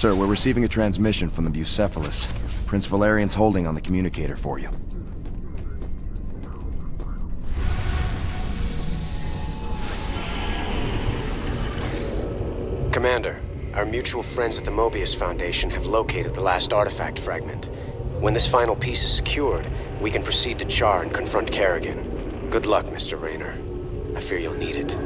Sir, we're receiving a transmission from the Bucephalus. Prince Valerian's holding on the communicator for you. Commander, our mutual friends at the Mobius Foundation have located the last artifact fragment. When this final piece is secured, we can proceed to Char and confront Kerrigan. Good luck, Mr. Rayner. I fear you'll need it.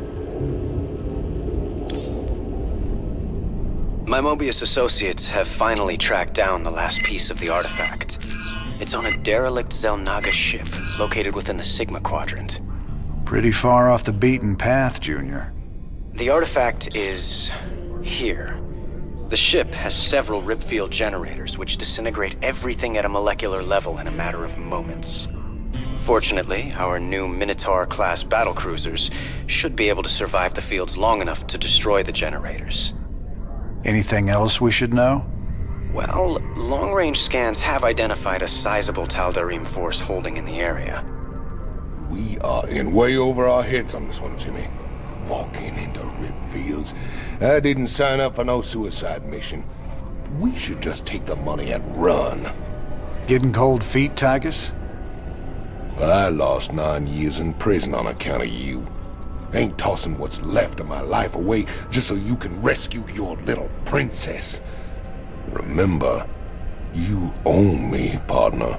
My Mobius associates have finally tracked down the last piece of the artifact. It's on a derelict Zelnaga ship located within the Sigma Quadrant. Pretty far off the beaten path, Junior. The artifact is here. The ship has several ripfield generators which disintegrate everything at a molecular level in a matter of moments. Fortunately, our new Minotaur-class battlecruisers should be able to survive the fields long enough to destroy the generators. Anything else we should know? Well, long-range scans have identified a sizable Tal'Darim force holding in the area. We are in way over our heads on this one, Jimmy. Walking into ripfields. I didn't sign up for no suicide mission. We should just take the money and run. Getting cold feet, Tygus? I lost 9 years in prison on account of you. Ain't tossing what's left of my life away just so you can rescue your little princess. Remember, you own me, partner.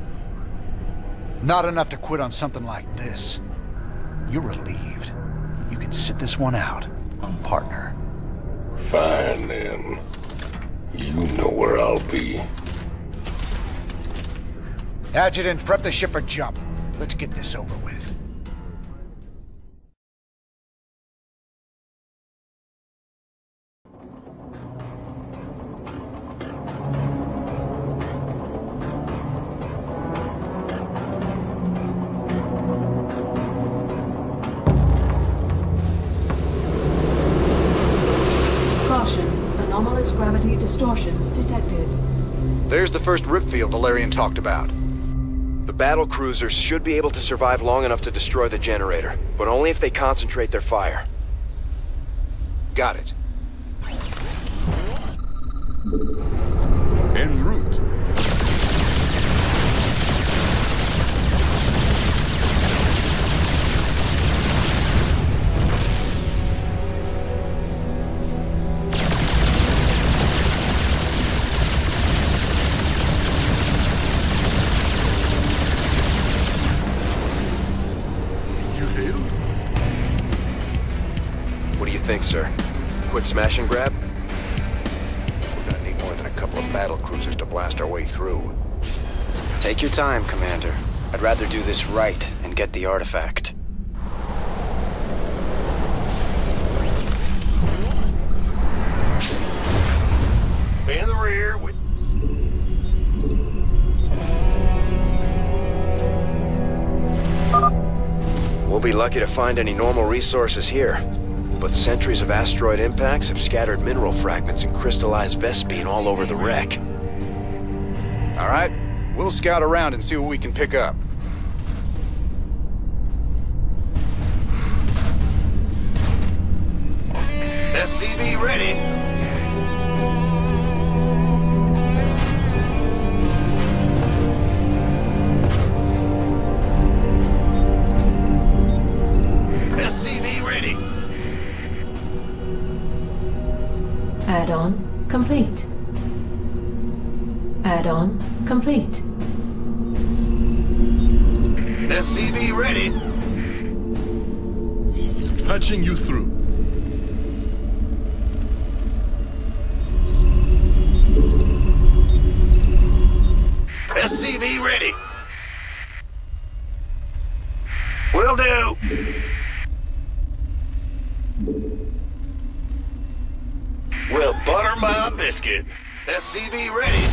Not enough to quit on something like this. You're relieved. You can sit this one out, partner. Fine, then. You know where I'll be. Adjutant, prep the ship for jump. Let's get this over with. Caution. Anomalous gravity distortion detected. There's the first ripfield Valerian talked about. The battle cruisers should be able to survive long enough to destroy the generator, but only if they concentrate their fire. Got it. En route. What do you think, sir? Quick smash and grab? We're gonna need more than a couple of battle cruisers to blast our way through. Take your time, Commander. I'd rather do this right and get the artifact. In the rear with... We'll be lucky to find any normal resources here. But centuries of asteroid impacts have scattered mineral fragments and crystallized Vespene all over the wreck. All right, we'll scout around and see what we can pick up. SCV ready. SCV ready. Add-on complete. Add-on complete. SCV ready. Patching you through. SCV ready. Will do. Well, butter my biscuit. SCV ready.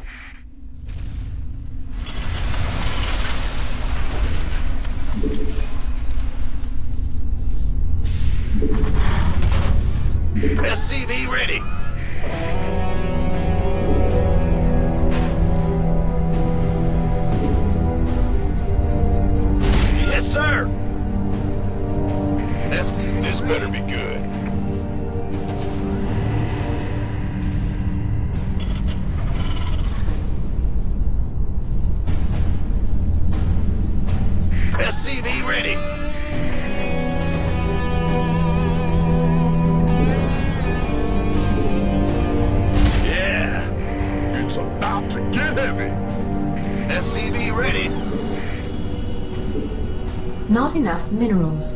SCV ready. Yes, sir. This better be good. ready. Yeah, it's about to get heavy. SCV ready. Not enough minerals.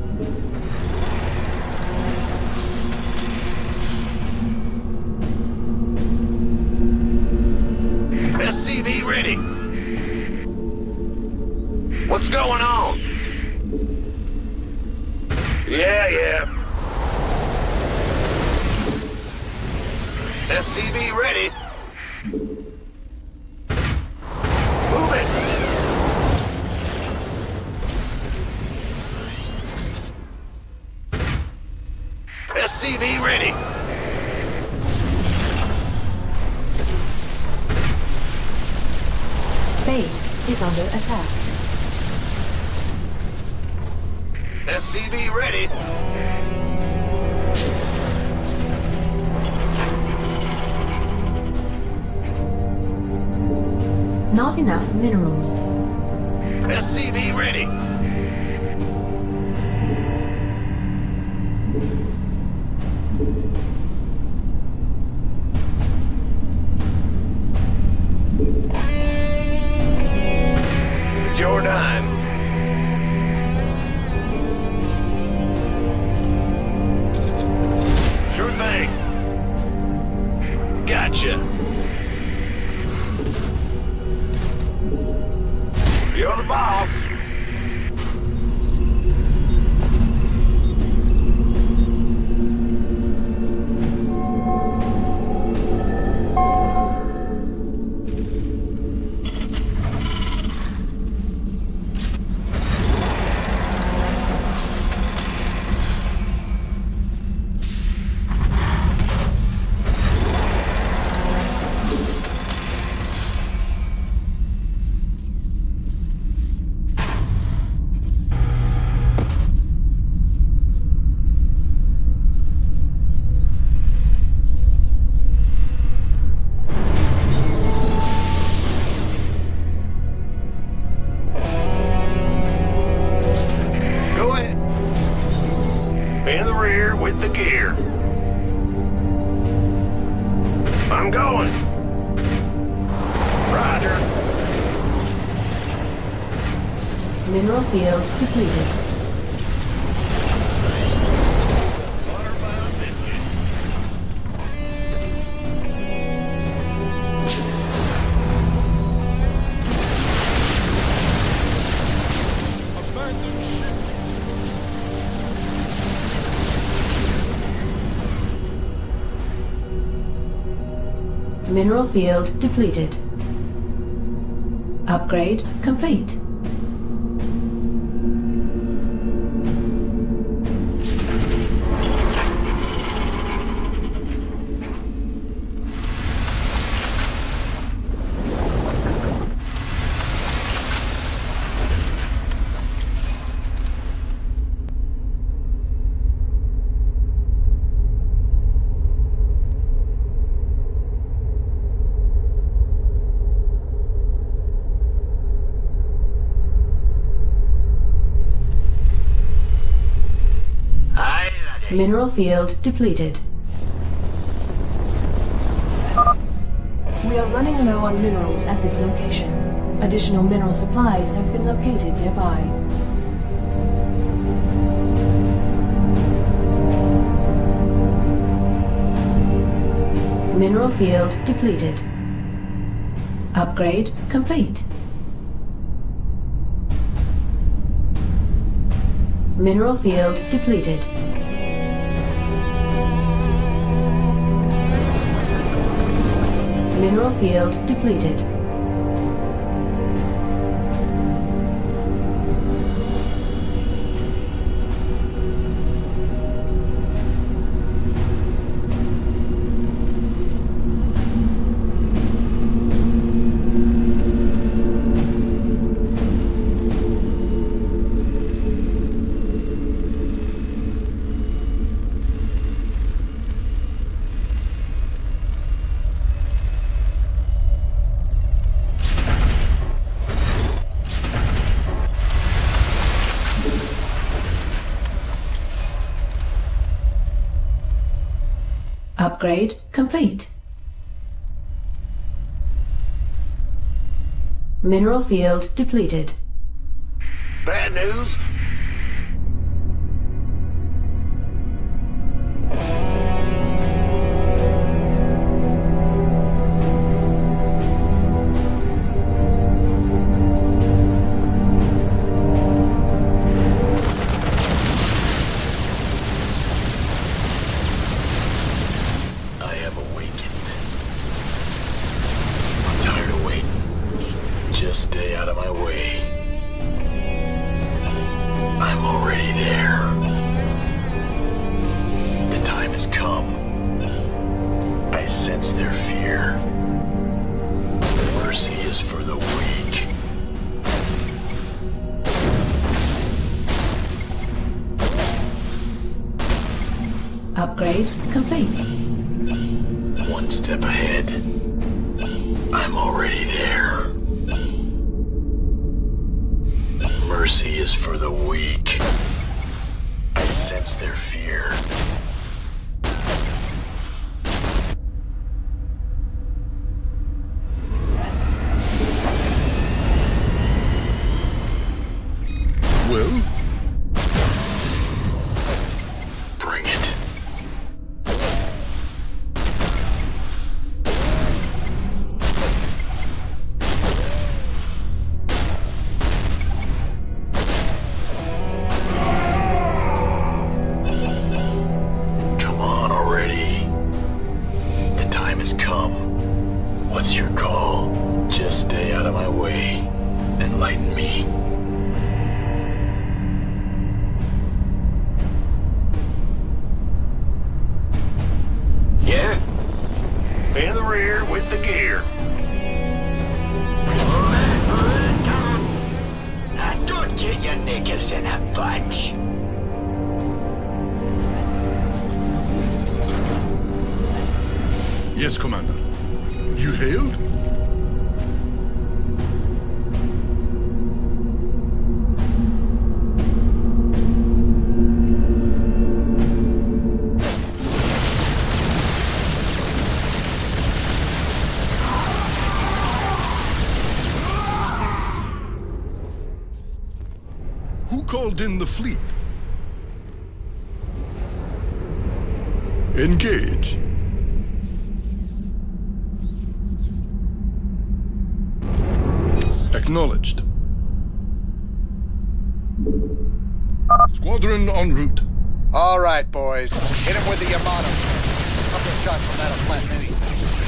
SCV ready. What's going on? Yeah. SCV ready. Move it. SCV ready. Base is under attack. SCV ready. Not enough minerals. SCV ready. It's your time. Sure thing. Gotcha. You're the boss. In the rear with the gear. I'm going. Roger. Mineral field depleted. Mineral field depleted. Upgrade complete. Mineral field depleted. We are running low on minerals at this location. Additional mineral supplies have been located nearby. Mineral field depleted. Upgrade complete. Mineral field depleted. Mineral field depleted. Upgrade complete. Mineral field depleted. Bad news? I have awakened. I'm tired of waiting. Just stay out of my way. I'm already there. The time has come. I sense their fear. Mercy is for the weak. Upgrade complete. One step ahead. I'm already there. Mercy is for the weak. I sense their fear. Well? Bring it. Come on already. The time has come. What's your call? Just stay out of my way. Enlighten me. Yeah? In the rear with the gear. Don't get your niggers in a bunch. Yes, Commander. You hailed? Who called in the fleet? Engage. Acknowledged. Squadron en route. All right, boys. Hit him with the Yamato. Couple of shots from that flat mini.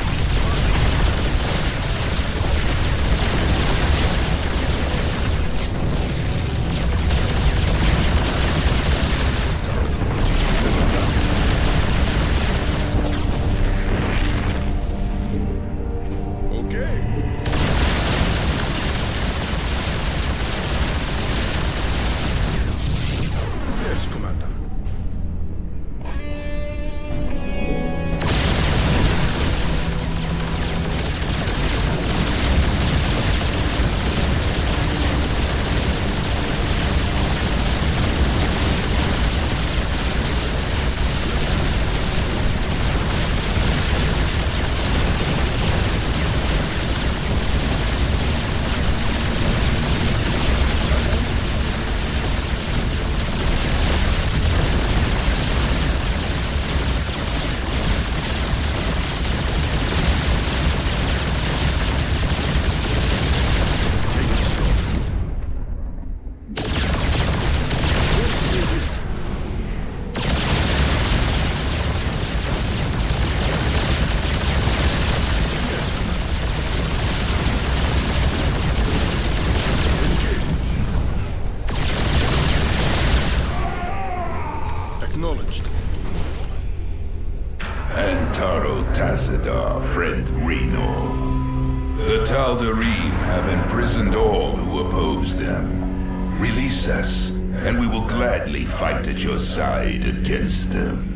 friend Reno. The Tal'Darim have imprisoned all who oppose them. Release us, and we will gladly fight at your side against them.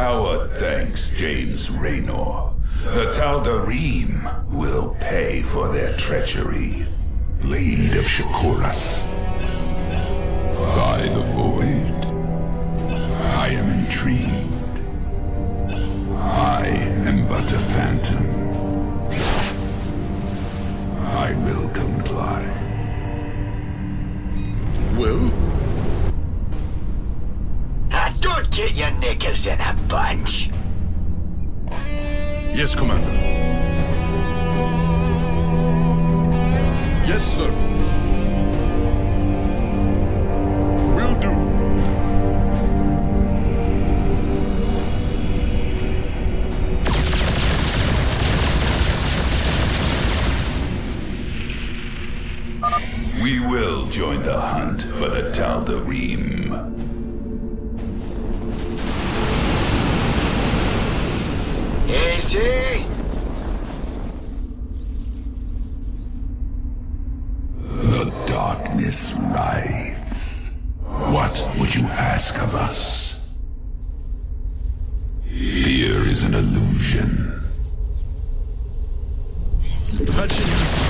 Our thanks, James Raynor. The Tal'Darim will pay for their treachery. Blade of Shakuras. By the Void. I am intrigued. I am but a phantom. I will comply. Well? Don't get your knickers in a bunch. Yes, Commander. Yes, sir. Will do. We will join the hunt for the Tal'Darim. Easy. The darkness rides. What would you ask of us? Fear is an illusion. Touching.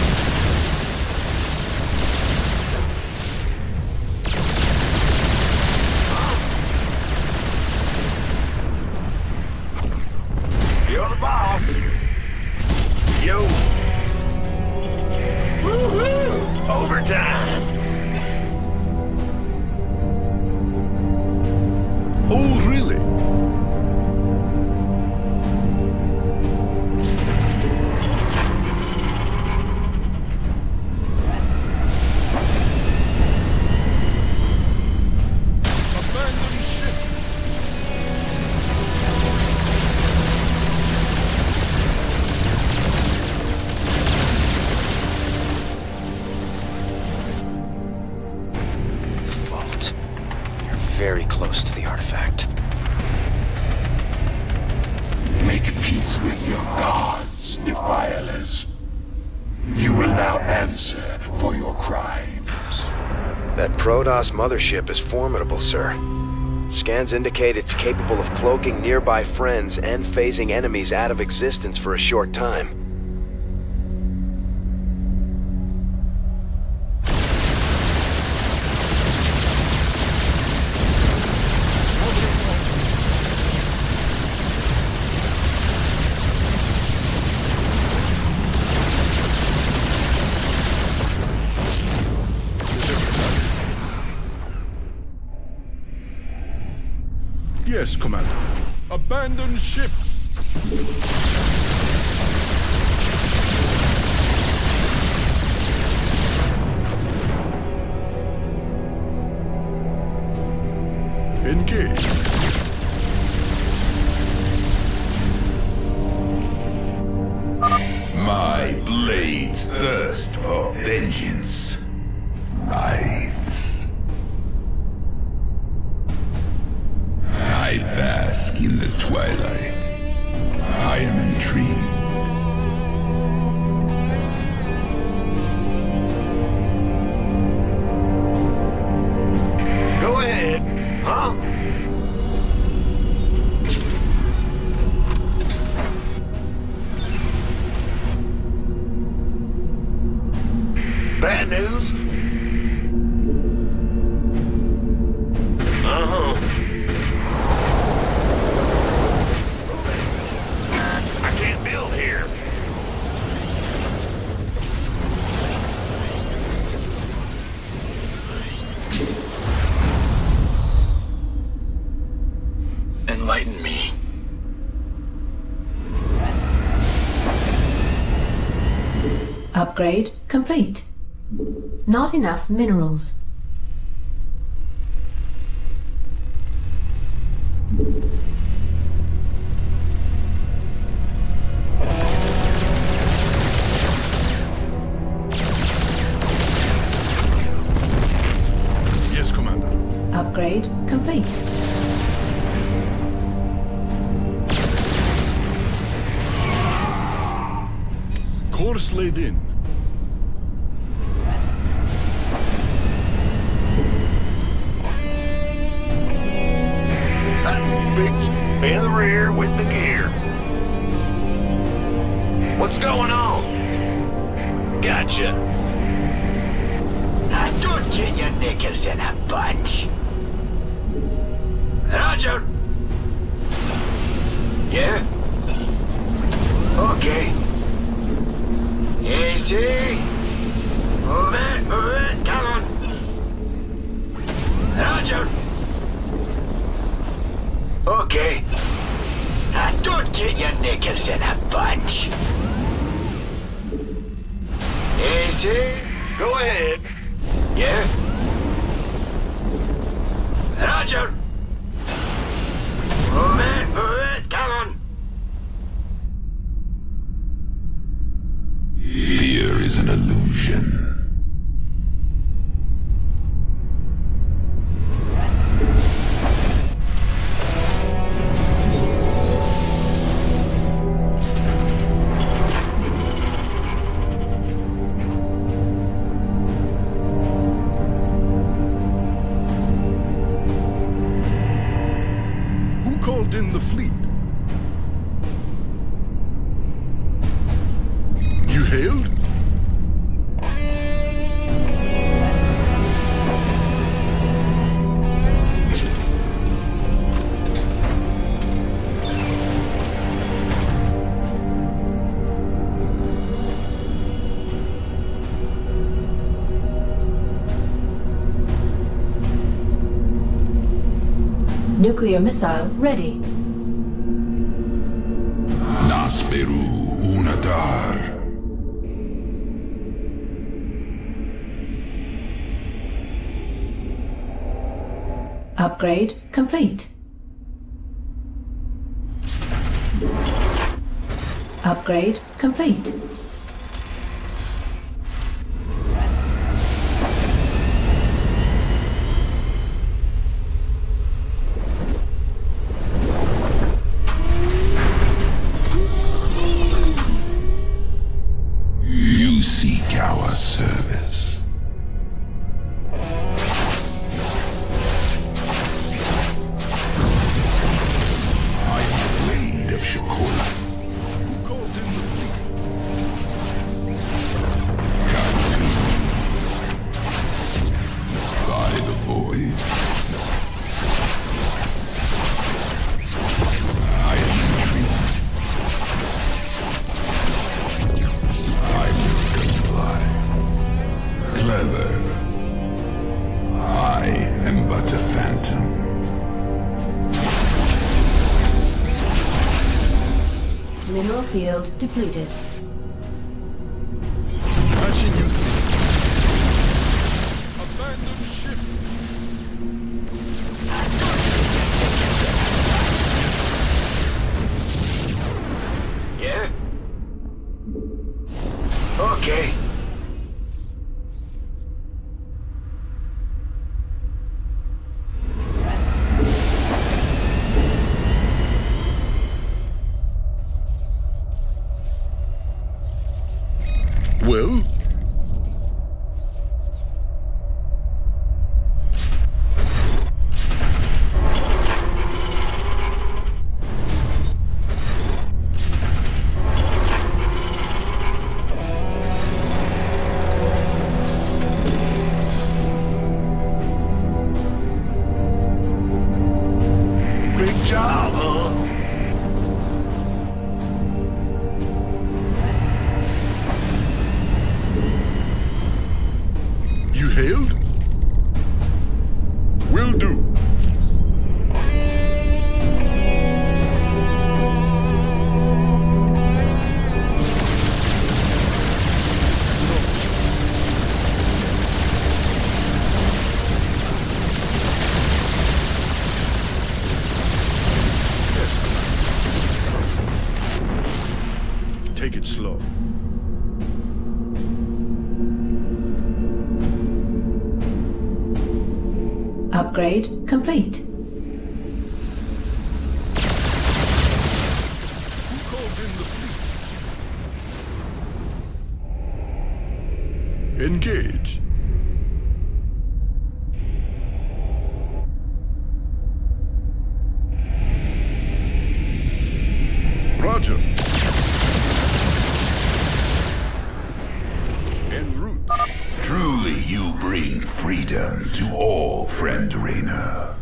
You're the boss. Yo. Woohoo! Overtime. Oh, really? Abandon ship. Vault. You're very close to the artifact. Make peace with your gods, defilers. You will now answer for your crimes. That Protoss mothership is formidable, sir. Scans indicate it's capable of cloaking nearby friends and phasing enemies out of existence for a short time. Yes, Commander. Abandon ship. Engage. My blades thirst for vengeance. Rights. I bask in the twilight. I am intrigued. Go ahead. Huh? Bad news? Uh-huh. I can't build here. Enlighten me. Upgrade complete. Not enough minerals. Yes, Commander. Upgrade complete. Course laid in. That fixed In the rear with the gear. What's going on? Gotcha. Don't get your knickers in a bunch. Roger. Yeah? Okay. Easy. Move it, come on. Roger. Okay. Don't get your knickers in a bunch. Easy. Go ahead. Yeah? Roger. Move it, come on. Fear is an illusion. Who called in the fleet? You hailed? Nuclear missile ready. Nasperu Unatar. Upgrade complete. Upgrade complete. You seek our service. I am the blade of Shakolas. Who called in the fleet? Katu. By the void. I am intrigued. I will comply. Clever. I am but a phantom. Mineral field depleted. Patching you. Abandon ship. Yeah? Okay. Well? Big job, huh? You hailed? Will do. Take it slow. Upgrade complete. Who called in the fleet? Engage. Roger. En route. Truly you bring freedom to all, friend Raina.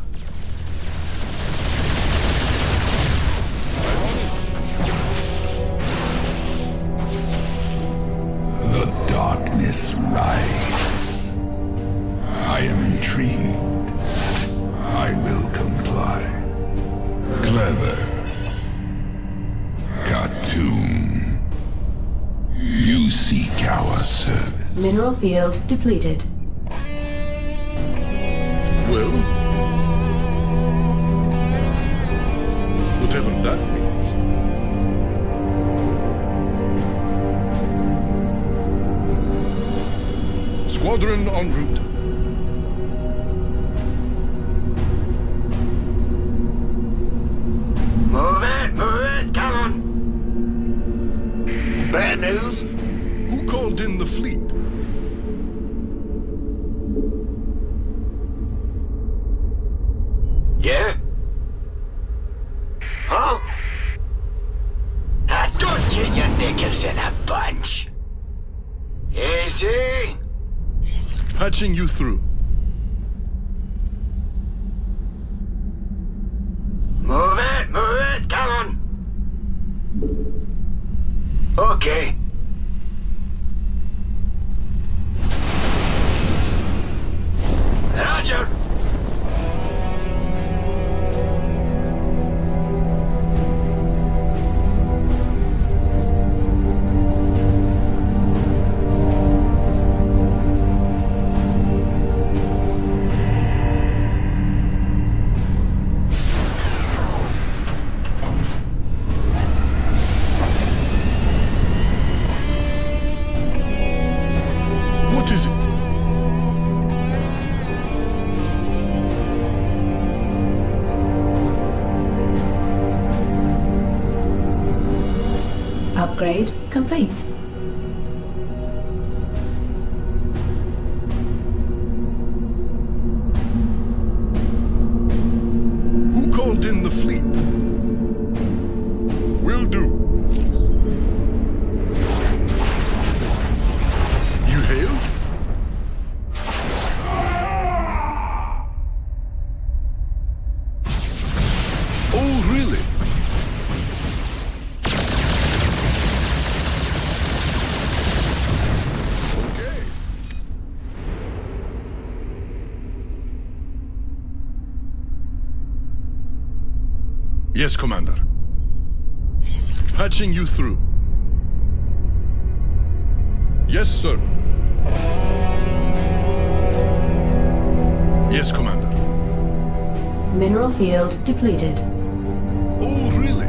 The darkness rides. I am intrigued. I will comply. Clever. Khartoum. You seek our service. Mineral field depleted. Well, whatever that means. Squadron en route. Move it, come on. Bad news? Who called in the fleet? Yeah? Huh? Ah, don't get your knickers in a bunch. Easy. Patching you through. Move it, come on. Okay. Roger. What is it? Upgrade complete. Who called in the fleet? Will do. You hailed? Oh, really? Okay. Yes, Commander. Patching you through. Yes, sir. Yes, Commander. Mineral field depleted. Oh, really?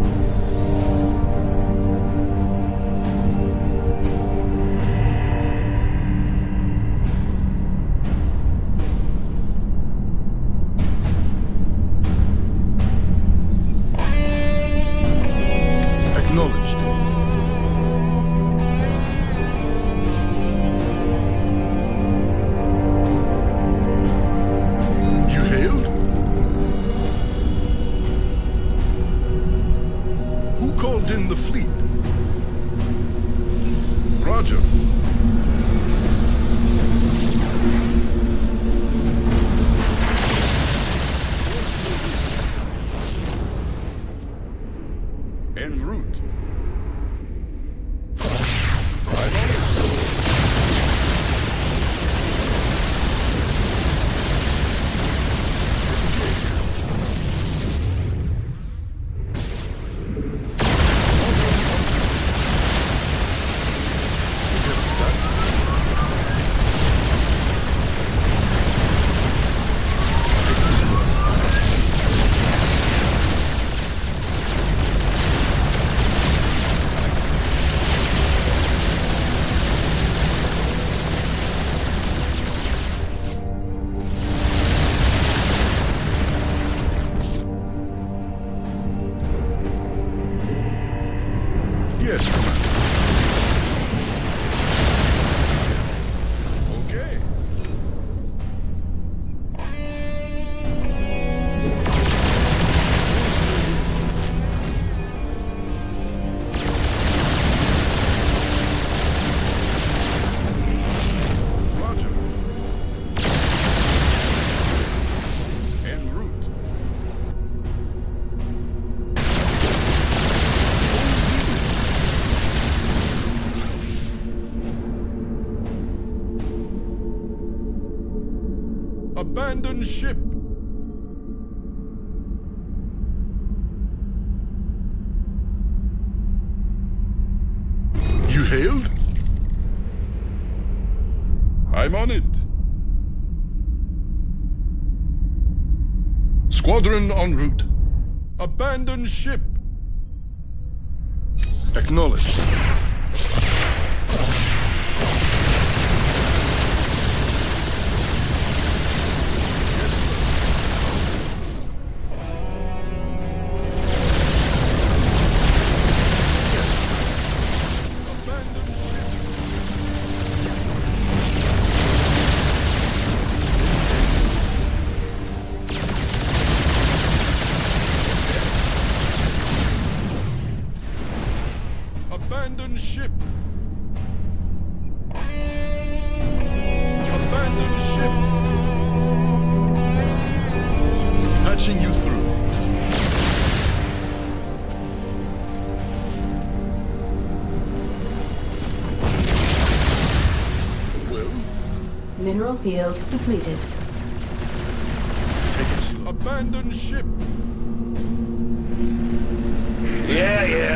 Acknowledged. You hailed? Who called in the fleet? Roger. En route. Abandoned ship. You hailed? I'm on it. Squadron en route. Abandoned ship. Acknowledged. Abandoned ship. Abandoned ship. Patching you through. Well? Mineral field depleted. Take it. Abandoned ship. Yeah.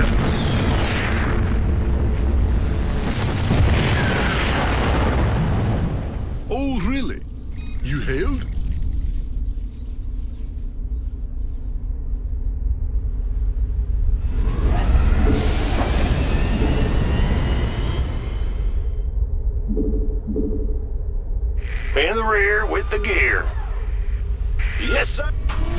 Oh, really? You hailed? In the rear with the gear. Yes, sir.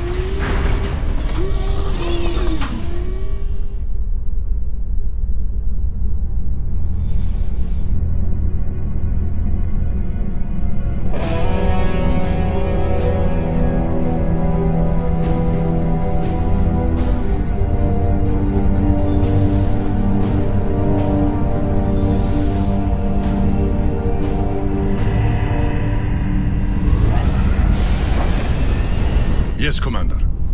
Yes, Commander.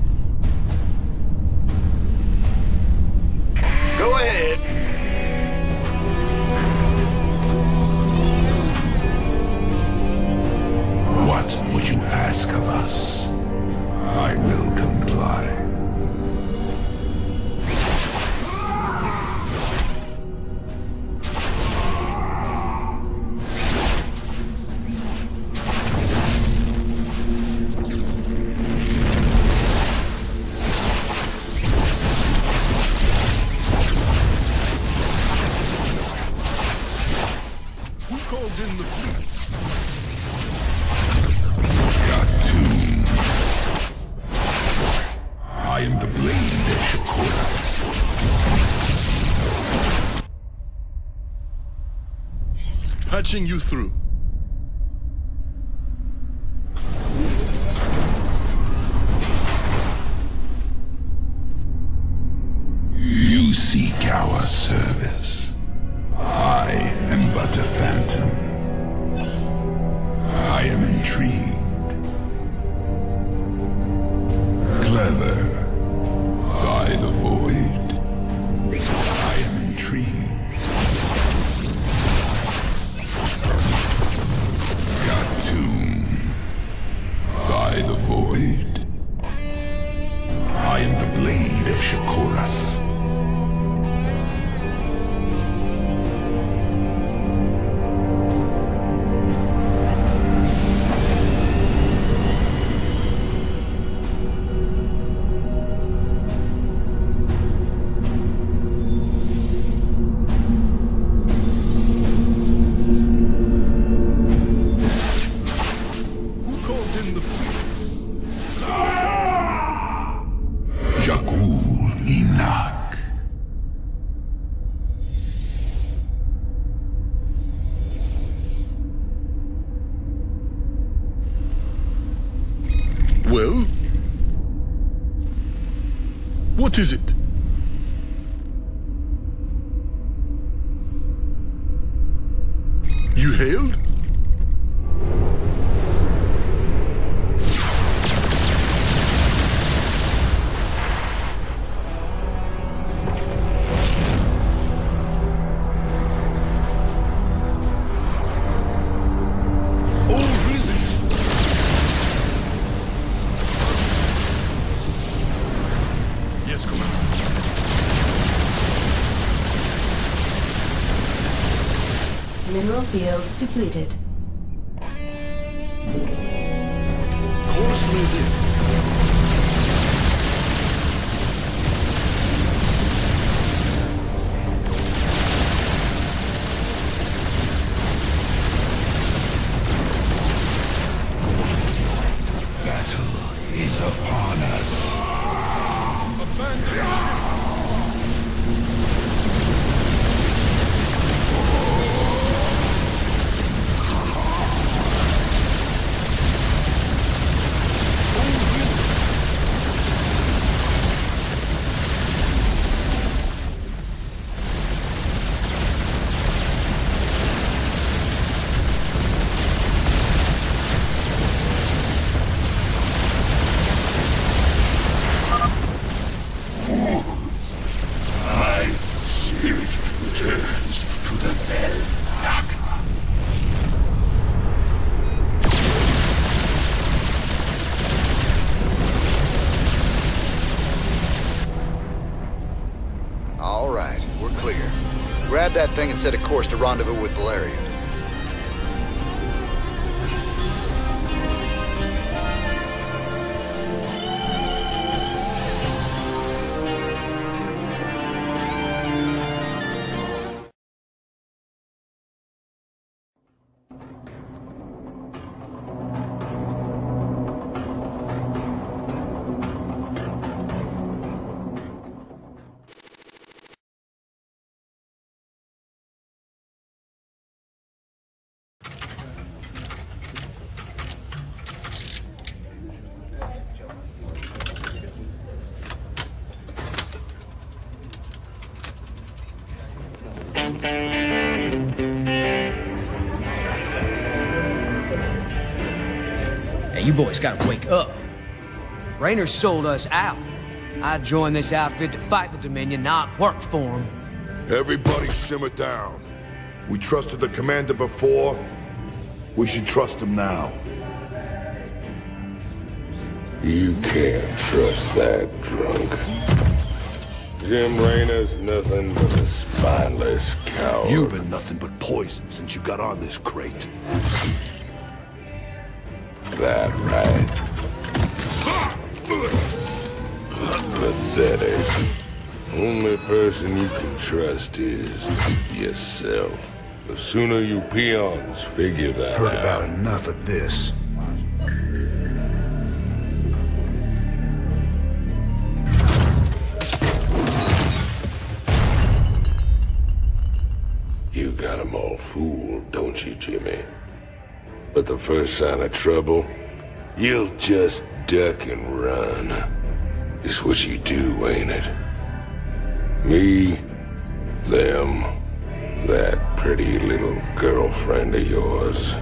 Go ahead. What would you ask of us? I will comply. Who called in the fleet? Tomb. I am the blade of Shakuras. Patching you through. You seek our service. I am but a phantom. I am intrigued. Clever. By the void. I am intrigued. Tomb. By the void. I am the blade of Shakuras. Who called in the fleet? Jakul Inak. Well? What is it? You hailed? Yes, Commander. Mineral field depleted. Course laid in. Is upon us. Abandon Grab that thing and set a course to rendezvous with Valerian. Hey, you boys gotta wake up. Raynor sold us out. I joined this outfit to fight the Dominion, not work for him. Everybody simmer down. We trusted the commander before. We should trust him now. You can't trust that drunk. Jim Raynor's nothing but a spineless coward. You've been nothing but poison since you got on this crate. That right? Pathetic. Only person you can trust is yourself. The sooner you peons figure that out. Heard about enough of this. You got 'em all fooled, don't you, Jimmy? But the first sign of trouble, you'll just duck and run. It's what you do, ain't it? Me, them, that pretty little girlfriend of yours.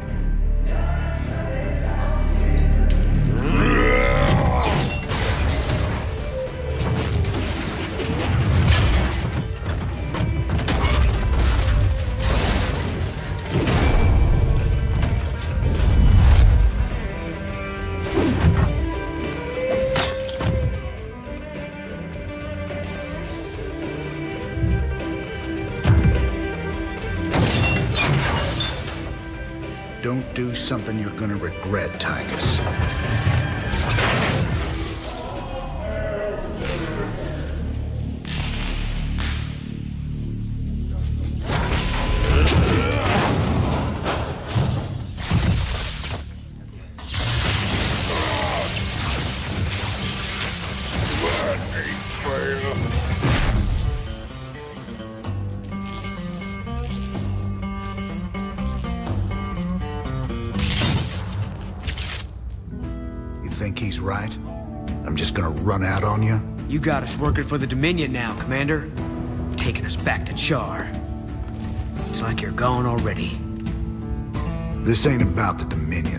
Don't do something you're gonna regret, Tychus. Think he's right? I'm just gonna run out on you? You got us working for the Dominion now, Commander. Taking us back to Char. It's like you're gone already. This ain't about the Dominion.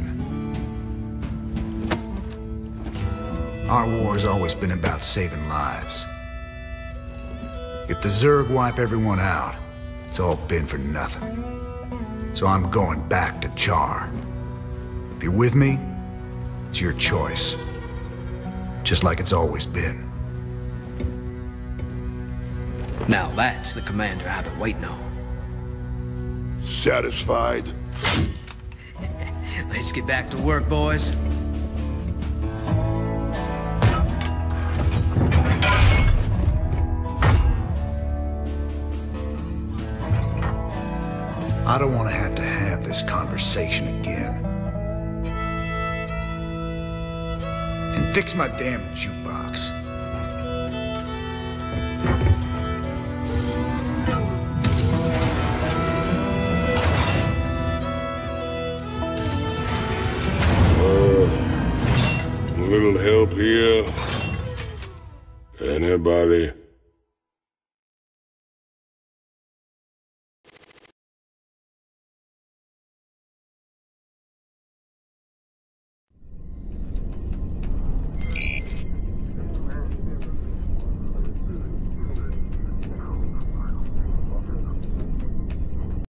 Our war's always been about saving lives. If the Zerg wipe everyone out, it's all been for nothing. So I'm going back to Char. If you're with me, it's your choice. Just like it's always been. Now that's the commander I've been waiting on. Satisfied? Let's get back to work, boys. I don't want to have this conversation again. And fix my damn jukebox. A little help here? Anybody?